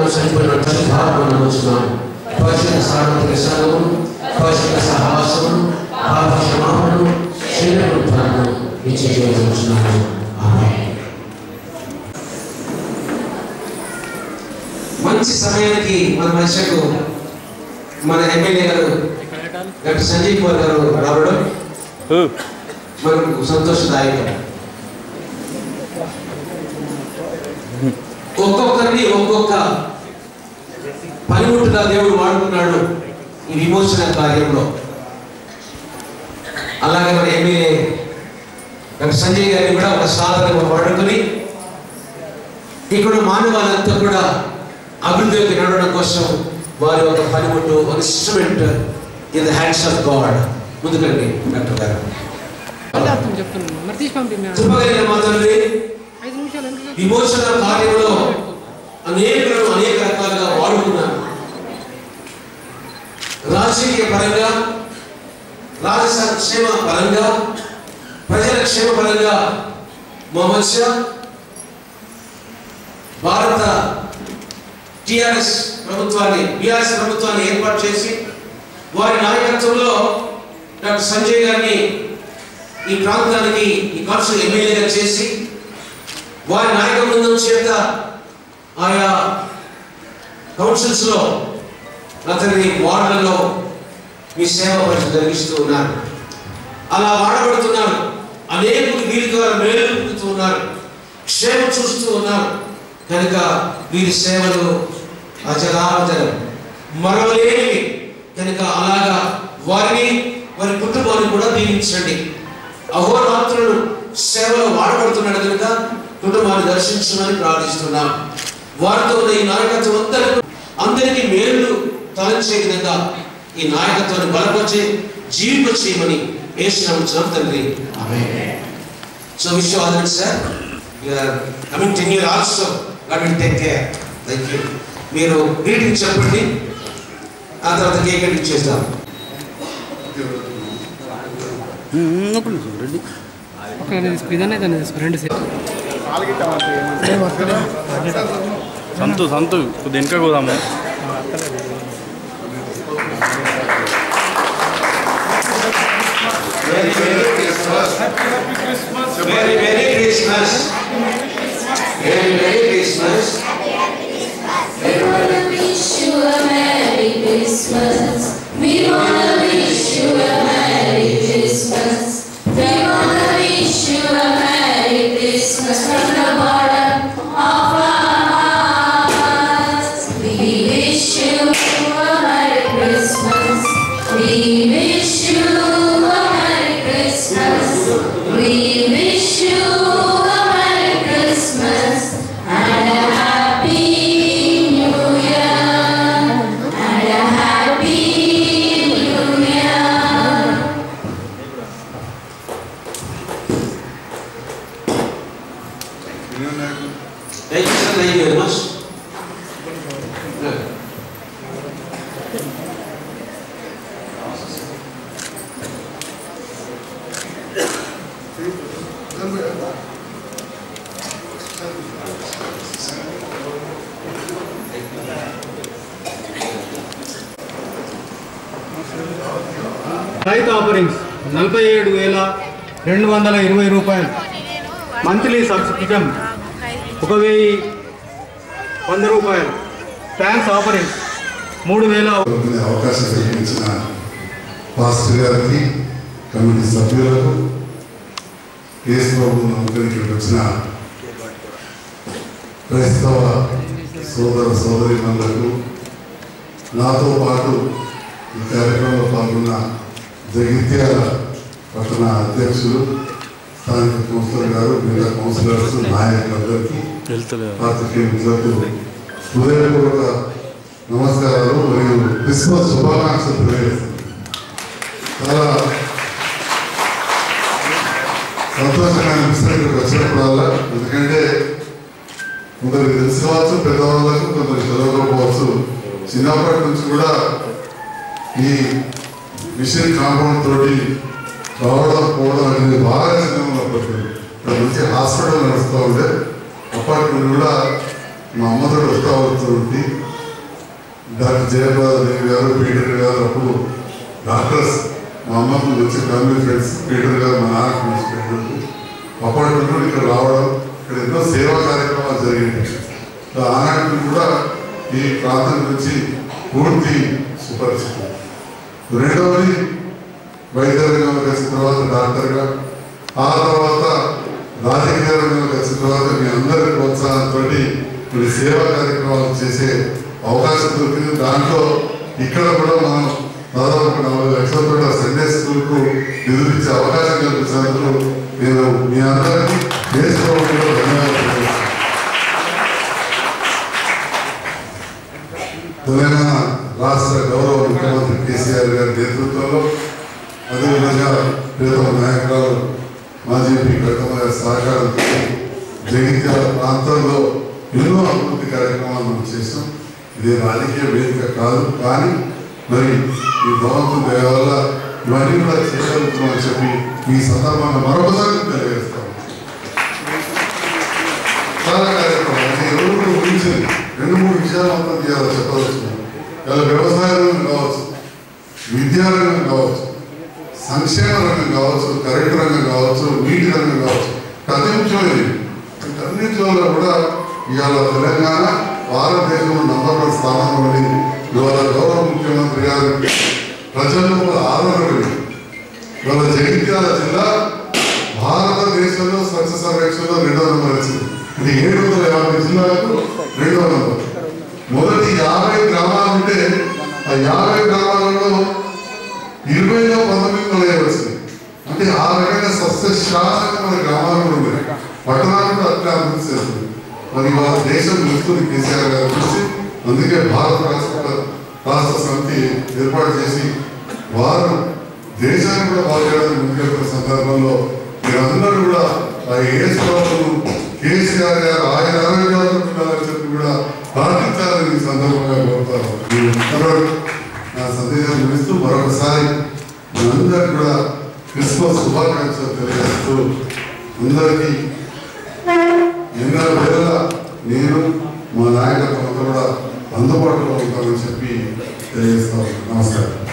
నాలుగు చనిపోయిన తల్లి భావన వచ్చినాను పరిశుద్ధ సార్వత్రిక సంఘమును పరిశుద్ధ సహవాసమును పాప క్షమాపణను శరీరను ఇచ్చి వచ్చినాను. మంచి సమయానికి మన మధ్యకు మన ఎమ్మెల్యే గారు డాక్టర్ సంజీవ్ కుమార్ గారు రావడం మనకు సంతోషదాయకం. ఒక్కొక్కరిని ఒక్కొక్క పనిముట్టుగా దేవుడు వాడుకున్నాడు ఈ విమోచన కార్యంలో. అలాగే మన ఎమ్మెల్యే డాక్టర్ సంజయ్ గారిని కూడా ఒక సాధనగా వాడుకొని ఇక్కడ మానవాళ్ళంతా కూడా అభివృద్ధికి నడవడం కోసం వారి ఒక పనిముట్టు ఒక instrument in the hands of God. ముందుకండి డాక్టర్ గారు. విమోచన కార్యంలో అనేకులను అనేక రకాలుగా వాడుకున్నారు. రాజకీయ పరంగా, రాజక్షేమ పరంగా, ప్రజల క్షేమ పరంగా మా మధ్య భారత టిఆర్ఎస్ ప్రభుత్వాన్ని బీఆర్ఎస్ ప్రభుత్వాన్ని ఏర్పాటు చేసి వారి నాయకత్వంలో డాక్టర్ సంజయ్ గారిని ఈ ప్రాంతానికి ఈ కౌన్సిల్ ఎమ్మెల్యేగా చేసి వారి నాయక బృందం చేత ఆయా కౌన్సిల్స్ లో అతని వార్డులలో మీ సేవ పరిచయం జరిగిస్తూ ఉన్నారు. అలా వాడబడుతున్నారు. అనేకులు వీరి ద్వారా మేలు పొందుతూ ఉన్నారు, క్షేమం చూస్తూ ఉన్నారు. కనుక వీరి సేవలు అజరామజరం మరవలేనివి. కనుక అలాగా వారిని వారి కుటుంబాన్ని కూడా దీవించండి. అహోరాత్రులు సేవలో వాడబడుతున్నాడు కనుక కుటుంబాన్ని దర్శించమని ప్రార్థిస్తున్నాం. వారితో ఉన్న ఈ నాయకత్వం అందరికీ మేలు తలంచే విధంగా ఈ నాయకత్వాన్ని బలపరిచి జీవింపచేయమని యేసునామమున తండ్రి ఆమేన్. So wish you all the best sir. You are coming 10 years also. God will take care. Thank you. మీరు గ్రీటింగ్ చెప్పండి, ఆ తర్వాత కేక్ కట్ చేద్దాం. సంతు సంతు దేనికా పోదాము. Merry Christmas. Merry Christmas. We wanna wish you a Merry Christmas. We wanna wish you a Merry Christmas. We wanna wish you a Merry Christmas from the bottom of our hearts. We wish you a Merry Christmas. We wish you a Merry Christmas. We wish you a Merry Christmas and a Happy New Year and a Happy New Year. Thank you, sir. Thank you very much. రైతు offerings 47,220 రూపాయలు. Monthly subscription 1,100 రూపాయలు. Tax offerings 3,000. అవకాశం కల్పించిన pastor గారికి, committee సభ్యులకు, case బాబు నమ్మకానికి వచ్చిన క్రైస్తవ సోదర సోదరీమణులకు, నాతో పాటు ఈ కార్యక్రమంలో పాల్గొన్న జగిత్యాల పట్టణ అధ్యక్షులు, స్థానిక కౌన్సిలర్ గారు, మిగతా కౌన్సిలర్స్, నాయకులందరికీ, పాత్రికేయ మిత్రులకు హృదయపూర్వక నమస్కారాలు మరియు క్రిస్మస్ శుభాకాంక్షలు తెలియజేస్తున్నాను. చాలా సంతోషంగా అనిపిస్తుంది ఇక్కడికి వచ్చినప్పుడల్లా. ఎందుకంటే కొందరికి తెలుసుకోవచ్చు, పెద్దవాళ్ళకు కొందరికి తెలియకపోవచ్చు. చిన్నప్పటి నుంచి కూడా ఈ మిషన్ కాంపౌండ్ తోటి రావడం పోవడం అనేది బాగా చిన్న ఉన్నప్పటికీ ఇక్కడ నుంచి హాస్పిటల్ నడుస్తూ ఉండే. అప్పటి నుండి కూడా మా అమ్మతో వస్తూ వస్తుంది. డాక్టర్ జయప్రద దేవి గారు, పీటర్ గారు అప్పుడు డాక్టర్స్ మా అమ్మకు వచ్చే ఫ్యామిలీ ఫ్రెండ్స్. పీటర్ గారు మా నాన్నకు మంచి ఫ్రెండ్. అప్పటి నుండి ఇక్కడ రావడం, ఇక్కడ ఎన్నో సేవా కార్యక్రమాలు జరిగాయి. ఆనాటి కూడా ఈ ప్రాంతం గురించి పూర్తి సుపరిచితం. రెండవది వైద్య రంగంలోకి వచ్చిన తర్వాత డాక్టర్గా, ఆ తర్వాత రాజకీయ రంగంలోకి వచ్చిన తర్వాత మీ అందరి ప్రోత్సాహంతో కొన్ని సేవా కార్యక్రమాలు చేసే అవకాశం దొరికింది. దాంట్లో ఇక్కడ కూడా మనం దాదాపు 40 లక్షలతో సండే స్కూల్కు నిధులిచ్చే అవకాశం కల్పించినందుకు నేను మీ అందరికీ దేశ ప్రభుత్వంలో ధన్యవాదాలు. తెలంగాణ రాష్ట్ర గౌరవ ముఖ్యమంత్రి కేసీఆర్ గారి నేతృత్వంలో, అదేవిధంగా ప్రియతమ నాయకురాలు మాజీ ఎంపీ కవితమ్మ గారి సహకారంతో జగిత్యాల ప్రాంతంలో ఎన్నో అభివృద్ధి కార్యక్రమాలు మనం చేసాం. ఇదే రాజకీయ వేదిక కాదు, కానీ మరి ఈ భగవంతుని దయ వల్ల ఇవన్నీ కూడా చేయగలుగుతున్నామని చెప్పి ఈ సందర్భంగా మరొకసారి తెలియజేస్తాం. చాలా కార్యక్రమాలు అంటే ఎవరు కూడా ఊహించింది 2-3 విషయాలు అంతా తీయాలి చెప్పవచ్చున్నాం. ఇలా వ్యవసాయ రంగం కావచ్చు, విద్యా రంగం కావచ్చు, సంక్షేమ రంగం కావచ్చు, కరెంటు రంగం కావచ్చు, నీటి రంగం కావచ్చు, ప్రతి ముఖ్యమైనది. అన్నింటిలో కూడా ఇవాళ తెలంగాణ భారతదేశంలో నంబర్ 1 స్థానంలో ఉంది. ఇవాళ గౌరవ ముఖ్యమంత్రి గారు ప్రజల్లో ఆదరణ. ఇవాళ జగిత్యాల జిల్లా భారతదేశంలో స్వచ్ఛ సర్వేక్షణలో 2వ నెంబర్ వచ్చింది. ఇది 750 జిల్లాలకు 2వ నెంబర్. మొదటి 50 గ్రామాలు ఉంటే ఆ 50 గ్రామాలలో 20లో 19 వచ్చింది. అంటే ఆ రకంగా సస్యశాసనమైన గ్రామాలు కూడా ఉన్నాయి. పట్టణాలు కూడా అట్లా అభివృద్ధి చేస్తుంది. మరి వాళ్ళ దేశం నిలుస్తుంది కేసీఆర్ గారు చూసి, అందుకే భారత రాష్ట్ర సమితి ఏర్పాటు చేసి వారు దేశాన్ని కూడా బాగు చేయడానికి ముందుకెళ్తున్న సందర్భంలో మీరందరూ కూడా ఆ ఏఎస్ ప్రభుత్వం కేసీఆర్ గారు ఆయన ఆరోగ్యాలు ఉండాలని చెప్పి కూడా ప్రార్థించాలని ఈ సందర్భంగా కోరుతారు. నా సందేశం ముగిస్తూ మరొకసారి మనందరికీ కూడా క్రిస్మస్ శుభాకాంక్షలు తెలియజేస్తూ అందరికీ ఎన్నో వేళ నేను మా నాయకత్వం కూడా అందుబాటులో ఉంటామని చెప్పి తెలియజేస్తాను. నమస్కారం.